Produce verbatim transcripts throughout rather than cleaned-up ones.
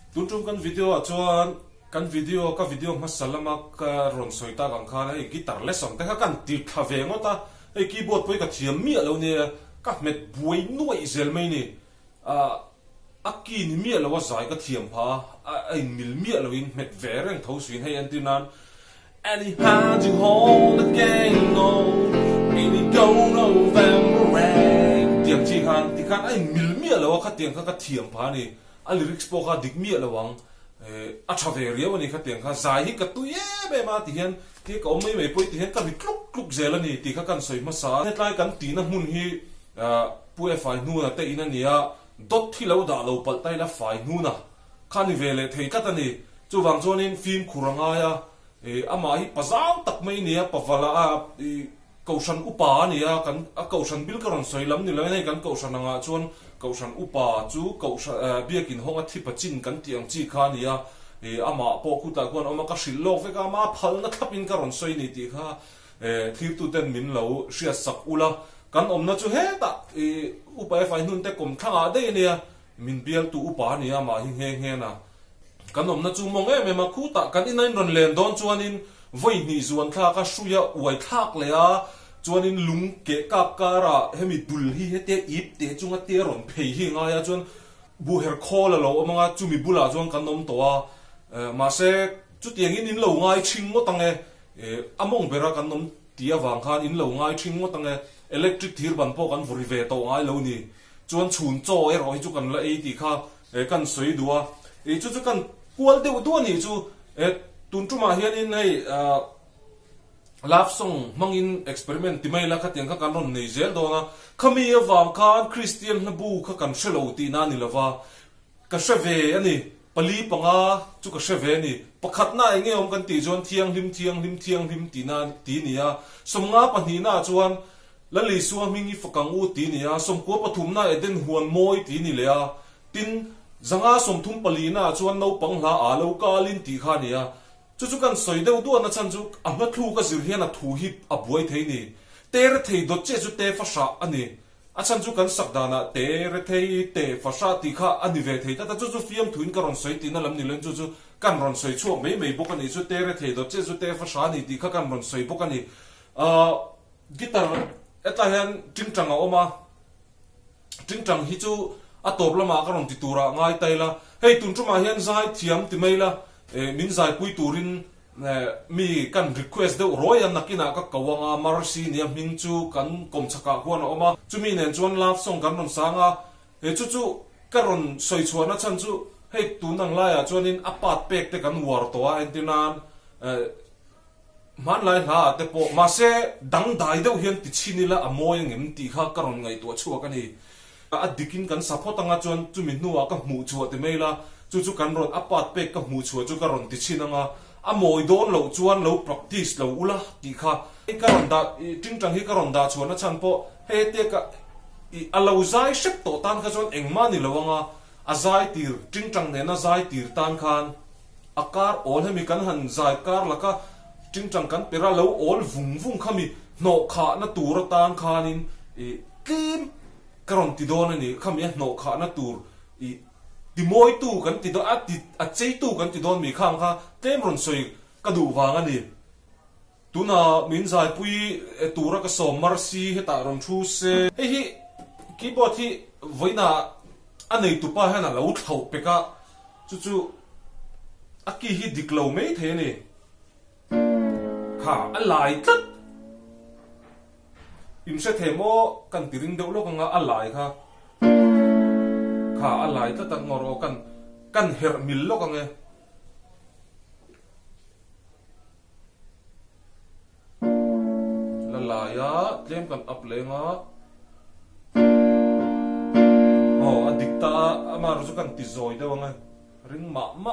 tun tum kan video a chuan kan video ka video masalama ka ron soita kan kha ei guitar lesson te kha kan ti thave ngota ei keyboard poi ka thiam mi lo ne ka met buai nuai zel mai ni a aki ni mi lo wa zai ka thiam pha ai mil mi lo in met vereng thau swin hei antinan and he had to hold the gang on in the go November rain tiam chi khan ti khan ai mil mi lo kha tiang kha ka thiam pha ni a lyrics po kha dik mi lo wang a chaveria wani kha tiang kha zai hi ka tu ye be ma ti hian ti ka omai mai poi ti hian ka mi kluk kluk zel ani ti kha kan soi ma sa hetlai kan ti na mun hi pu e fai nu na te ina nia dot thi lo da lo pal tai la fai nu na khani vele thei ka ta ni chu wang chon in film khuranga ya e ama hi pazau tak mai nia pavala a kaushan upa nia kan a kaushan bil karon soilam ni lo nei kan kaushan anga chon kaushan upa chu kaushan biakin honga thipa chin kan tiang chi kha nia e ama po khu ta kon oma ka shillok ve ka ma phal na thapin karon soi ni ti kha e thir tu ten min lo ria sak ula kan omna chu he ta e upa e fai nun te kom thanga de nia min bial tu upa nia ma hi he he na kan omna chu mong e me ma khu ta kan inain ron len don chuanin voi ni zuan thla ka shuya uai thak le a chuanin lung ke ka kara hemi dul hi hete ip te chunga te ron phei hi nga ya chuan bu her khol lo amanga chumi bula chuan kan nom to a ma se chu tiang in in lo ngai thing mo tange among bera kan nom tia wang khan in lo ngai thing mo tange electric thir ban po kan vuri ve to ngai lo ni chuan chhun cho e roi chu kan la e ti kha kan soi duwa e chu chu kan kual de du ni chu e tun tu ma hian in nei love song mangin experiment ti mai la kha tiang kha kan ron nei zel do na khami awang khan christian na bu kha kan shelo ti na ni lawa ka shave ani pali panga chu ka shave ni pakhat na enge om kan ti jon thiang lim thiang lim thiang lim ti na ti ni ya somnga pani na chuan lali suwa mingi fakang u ti ni ya somko pathum na eden huan moi ti ni le ya tin zanga somthum pali na chuan no pangla a lo kalin ti kha ni ya chu chu kan soi deuh du na chan chu a hma thu ka zir hian a thu hi a buai thei ni ter thei dot che chu te fa sha ani a chan chu kan sak dana ter thei te fa sha ti kha ani ve thei ta ta chu chu fiam thuin ka ron soi ti na lam ni len chu chu kan ron soi chu mei mei bok ani chu ter thei dot che chu te fa sha ni ti kha kan ron soi bok ani a guitar eta hian tingtang a oma tingtang hi chu a top lama ka ron ti tura ngai taila hei tun chu ma hian zai thiam ti mai la min zai pui turin mi kan request de roi an nakina ka kawanga marsi ni ming chu kan kom chaka huan oma chumi nen chuan love song kan ron sanga he chu chu karon soi chuana chan chu hei tunang la ya chuanin apat pek te kan war to a entinan man lai ha te po ma se dang dai deuh hian ti chinila amoi ngem ti kha karon ngai to chu ka ni a dikin kan support anga chuan chumi nuwa ka mu chu te maila chu chu kan ron apat pek ka mu chu chu ka ron ti chinanga a moi don lo chuan lo practice lo ula ti kha ka ron da tingtang hi ka ron da chuan a chan po he te ka i alo zai shep to tan kha chuan engma ni lowanga a zai tir tingtang ne na zai tir tan khan akar ol hemi kan han zai kar laka tingtang kan pera lo ol vung vung khami no kha na tur tan khanin i kim karon ti don ani khami no kha na tur i ti moi tu kan ti do at a chei tu kan ti don mi khang kha tlem ron soi ka du wang ani tuna min zai pui tura ka som marsi heta ron thu se he hi keyboard hi voina anei tu pa hana lo thau peka chu chu aki hi diklo mei the ni kha alai tat im se themo kan tiring deuh lo ka alai kha kha alai ta tak ngoro kan kan her mil lo ka nge la la ya tlem kan up lenga oh adikta amar su kan ti zoi de wanga ring ma ma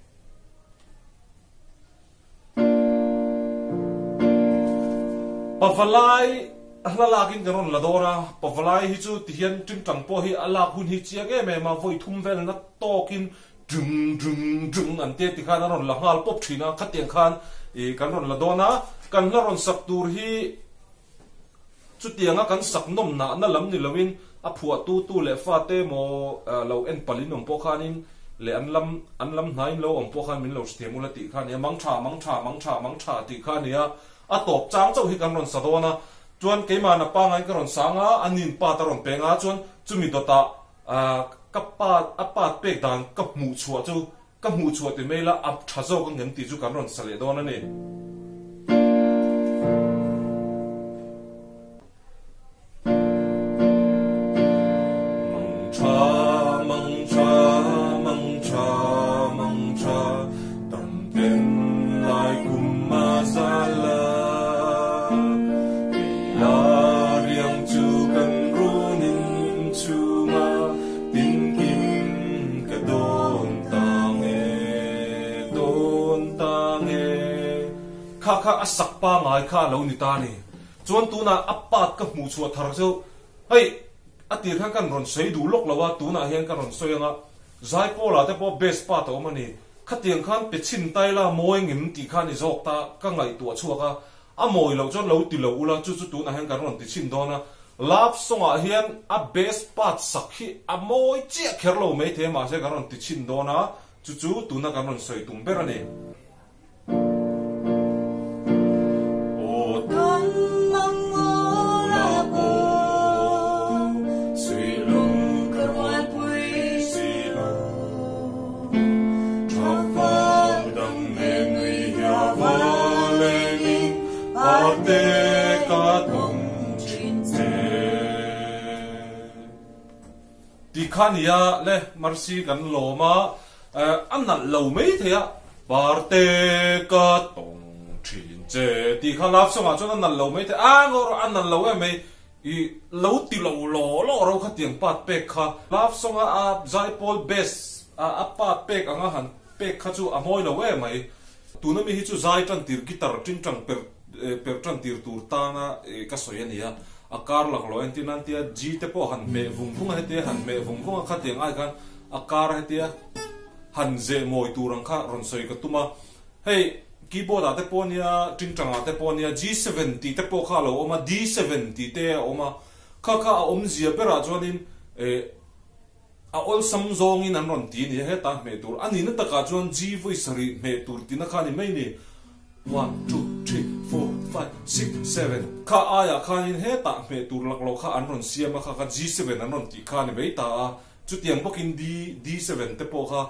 pavalai ahlalakin karon ladora pavalai hi chu ti hian tingtang po hi ala hun hi chiage me ma voi thum vel na tokin dung dung dung an te ti khan ron la hal pop thina khatiang khan e kan ron ladona kan la ron sak tur hi chu tianga kan sak nom na na lam ni lawin a phua tu tu le fa te mo lo en palin nom po khanin le an lam an lam nai lo om po khan min lo stem ula ti khan ya mang tha mang tha mang tha mang tha ti khan ya a top chang chau hi kan ron sadona chuan keima na pa ngai ka ron sanga anin pa ta ron penga chuan chumi dota a kappa apa pek dan kap mu chua chu kap mu chua ti mela ap thazo ka ngem ti chu kan ron sale dona ni kha asak pa ngai kha lo ni ta ni chuan tuna apat ka mu chua thar chu hei atir kha kan ron sei du lok lawa tuna hian kan ron soyanga zai pola te po best pa to mani khatiang khan pe chin tai la moi ngim ti khan ni jok ta ka ngai tua chuaka a moi lo chon lo ti lo ula chu chu tuna hian kan ron ti chin dona love song a hian a best part sakhi a moi chi kher lo me the ma se kan ron ti chin dona chu chu tuna kan ron soi tum berani Di khania le marsi kan loma an na lo mai thea parte ka tong thin che di khalap songa chona na lo mai the a ngor an na lo mai i lo ti lo lo lo ro kha tiang pat pek kha lap songa a zaipol bes a a pat pek anga han pek kha chu a moi lo we mai tu na mi hi chu zai tan tir gitar tin tang per per tan tir tur ta na ka soyania a kar lak lo en tinan tia g te po han me vung vung he te han me vung vung kha tiang ai kan a kar he tia han ze moi turang kha ron soi ka tuma hey keyboard ate po nia ting tang ate po nia g seventy te po kha lo oma d seventy te oma kha kha om zia pera chuanin e a ol sam zong in an ron ti ni he ta me tur ani na ta ka chuan g voice ri me tur ti na kha ni mai ni one two three four five six seven kha aya kha in he ta me tur lak lo kha an ron siam kha kha g seven an ron ti kha ni bei ta chu tiang bokin d d seven te po kha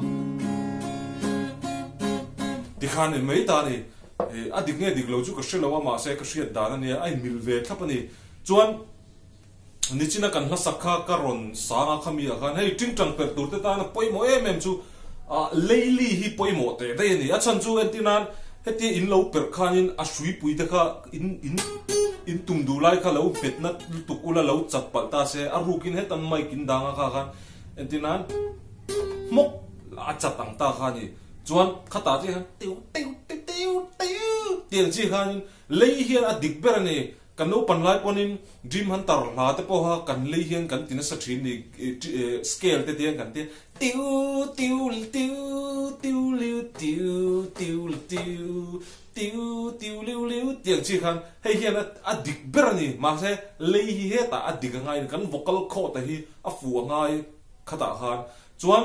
di khan in mai ta ni a dik nge dik lo chu ka shela wa ma se ka shriat dan ani ai mil ve thapani chuan ni china kan hla sakha ka ron sanga khami a khan hei ting tang per tur te ta na poimo em em chu a leili hi poimo te de ni a chan chu entinan heti in lo per khanin a shui pui te kha in in in tum du lai kha lo pet na tuk ula lo chat pal ta se a rukin hetan mai kin danga kha khan entinan mok a chat tang ta kha ni chuan khata chi han tiu tiu tiu tiu tiang chi khan lei hian a dik ber ani kan no pan lai ponin dream hunter la te po ha kan lei hian kan tin sa thin ni scale te tiang kan te tiu tiu tiu tiu liu tiu tiu tiu tiu tiu liu liu tiang chi khan hei hian a dik ber ani ma se lei hi he ta a dik ngai kan vocal cord ta hi a fu ngai khata khan chuan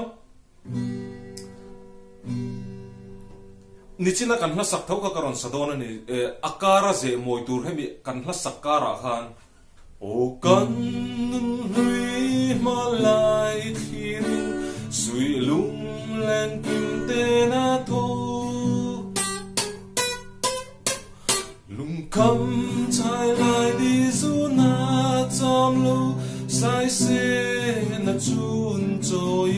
nichina kan hla sak thau ka karon sadona ni akara ze moi tur hemi kan hla sakara khan o kan hui malai khin sui lung len kim te na tho lung kam chai lai di zu na cham lo sai se na chun choi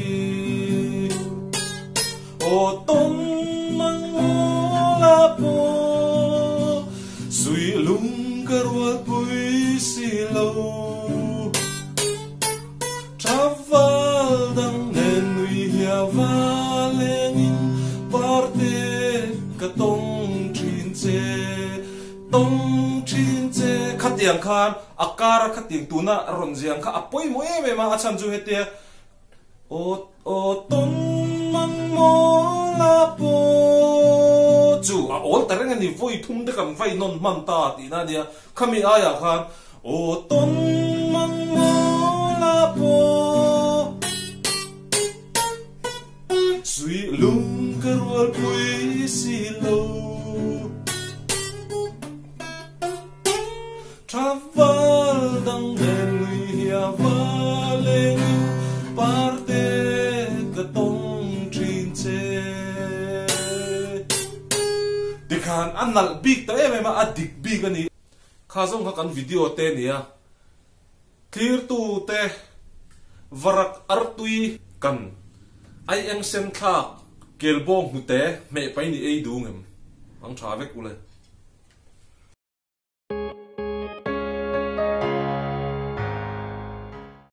o ton sui lung karwa pui si lo traval dang nen nui hia va lenin parte ka tong trin che tong trin che khatiang khan akara khatiang tuna ron jiang kha apoi mo em ma achan ju hete o o ton mang mo la po chu a ol tareng ani voi thum de kam vai non man ta ti na dia khami aya khan o ton mang mo la po travel dang den lui hia va leng parte ka tong trin che dikhan anal big ta em ma adik big ani khazong ha kan video te nia clear tu te varak artui kan ai eng sen kha kelbong hute me pai ni ei du ngem ang tha vek ule